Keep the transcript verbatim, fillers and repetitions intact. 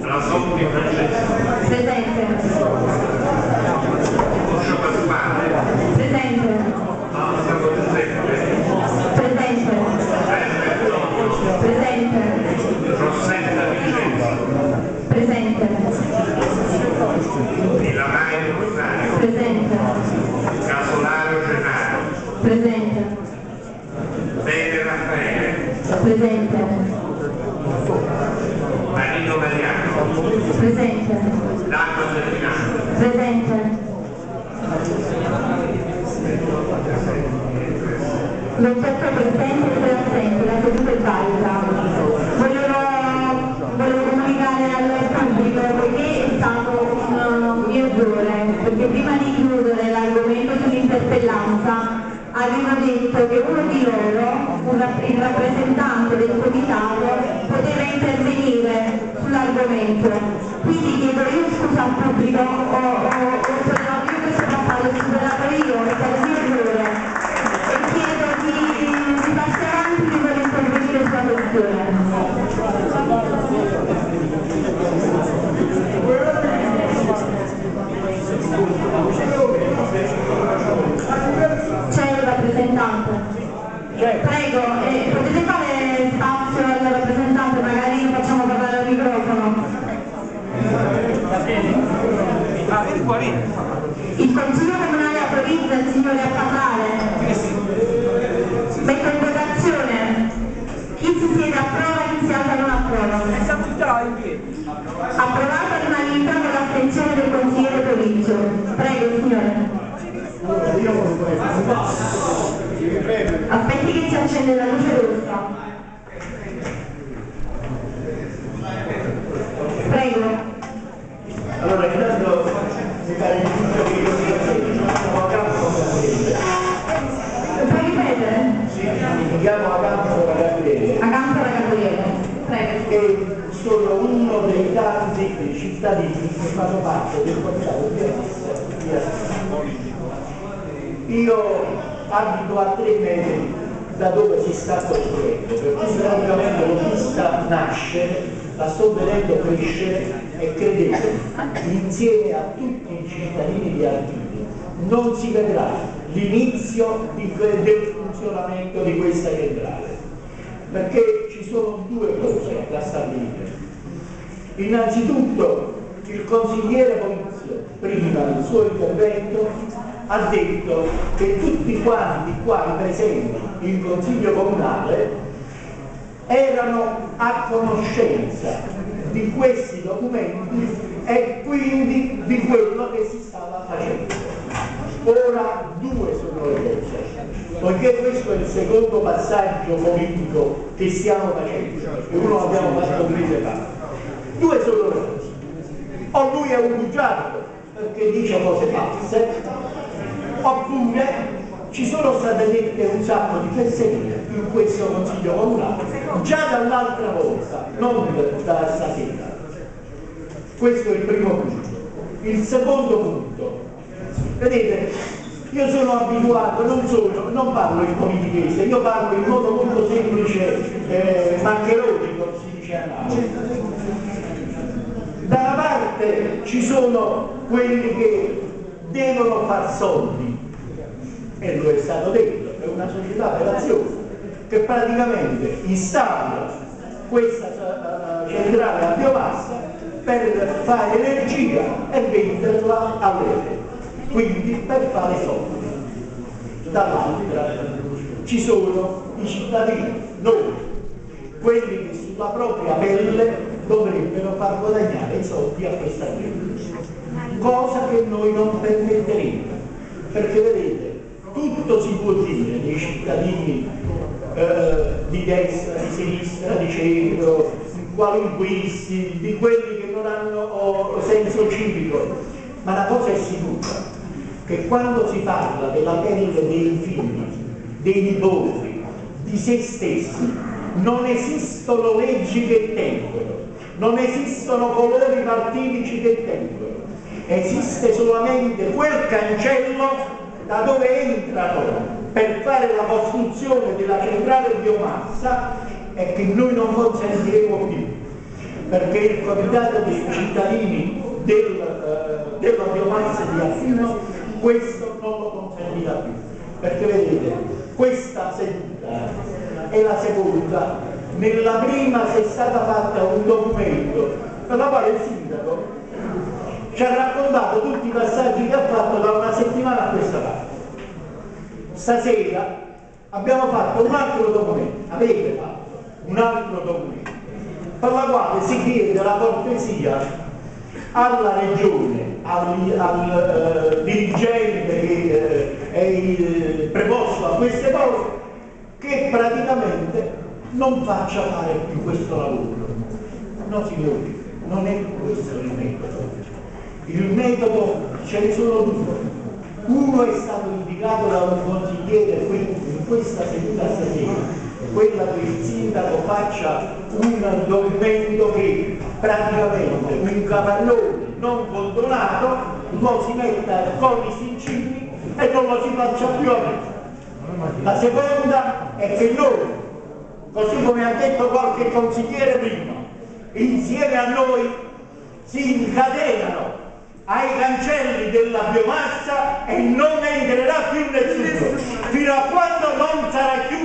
Rasotti Francesco. Presente. Coscio Pasquale. Presente. Alza Giuseppe. Presente. Serve Antonio. Presente. Rossella Vincenzo. Presente. Milamai Rosario. Presente. Casolaro Gennaro. Presente. Bene Raffaele. Presente. Marino Mariano. Presente. Danno Ferdinando. Presente. L'oggetto presente e assente, la seduta è valida. Volevo, volevo comunicare al pubblico perché è stato un, un mio errore, perché prima di chiudere l'argomento sull'interpellanza aveva detto che uno di loro, un, il rappresentante del comitato, poteva intervenire sull'argomento. Quindi chiedo io scusa al pubblico, ho, ho, ho sollevato io questo passaggio, ho superato io, è stato il mio errore. E chiedo di, di passare avanti di voler intervenire sulla questione. C'è il rappresentante. Prego, eh, potete fare spazio al rappresentante, magari lo facciamo parlare al microfono. Il Consiglio Comunale autorizza il signore a parlare. Metto in votazione. Chi si siede approva, chi si alza non approva. Approvato all'unanimità con l'astensione del consigliere Polizio. Prego, signore. Aspetti che si accende la luce rossa. Prego. Allora, intanto mi pare di tutto che io sia a campo Puoi ripetere? sì, mi chiamo a campo Ragabriele. A campo Ragabriele. Prego. E sono uno dei tanti cittadini che fanno parte del comitato di Assisi. Io abito a tre metri da dove si sta costruendo, per cui praticamente l'ho vista nascere, la sto vedendo crescere e credete, insieme a tutti i cittadini di Archini non si vedrà l'inizio del funzionamento di questa centrale, perché ci sono due cose da stabilire. Innanzitutto il consigliere Polizio, prima del suo intervento, ha detto che tutti quanti qua presenti in Consiglio Comunale erano a conoscenza di questi documenti e quindi di quello che si stava facendo. Ora due sono le cose, poiché questo è il secondo passaggio politico che stiamo facendo, perché uno l'abbiamo fatto un mese fa. Due sono le cose. O lui è un bugiardo perché dice cose false, oppure ci sono state dette un sacco di fesserie in questo Consiglio Comunale già dall'altra volta, non da stasera. Questo è il primo punto. Il secondo punto, vedete, io sono abituato, non sono, non parlo in politichese, io parlo in modo molto semplice, eh, maccheronico, si dice a Napoli. Da una parte ci sono quelli che devono far soldi, e lo è stato detto, è una società per azioni che praticamente installa questa uh, centrale a biomassa per fare energia e venderla all'E, quindi per fare soldi. Dall'altra ci sono i cittadini, noi, quelli che sulla propria pelle dovrebbero far guadagnare i soldi a questa gente, cosa che noi non permetteremo, perché vedete, tutto si può dire dei cittadini eh, di destra, di sinistra, di centro, qualunquisti, di quelli che non hanno oh, senso civico, ma la cosa è sicura, che quando si parla della pelle dei figli, dei nipoti, di se stessi, non esistono leggi che tengono, non esistono colori partitici che tengono, esiste solamente quel cancello da dove entrano per fare la costruzione della centrale biomassa e che noi non consentiremo più. perché il comitato dei cittadini del, eh, della biomassa di Affino questo non lo consentirà più, perché vedete, questa seduta è la seconda, nella prima si è stata fatta un documento per la quale il sindaco ci ha raccontato tutti i passaggi che ha fatto da una settimana a questa parte. Stasera abbiamo fatto un altro documento, avete fatto un altro documento, per la quale si chiede la cortesia alla regione, al, al uh, dirigente che uh, è uh, preposto a queste cose, che praticamente non faccia fare più questo lavoro. No signori, non è questo il metodo. Il metodo ce ne sono due. Uno è stato indicato da un consigliere qui in questa seduta stasera, quella che il sindaco faccia un documento che praticamente un cavallone non condonato lo si metta con i sincini e non lo si faccia più a me. La seconda è che noi, così come ha detto qualche consigliere prima, insieme a noi si incatenano ai cancelli della biomassa e non entrerà più nessuno fino a quando non sarà chiuso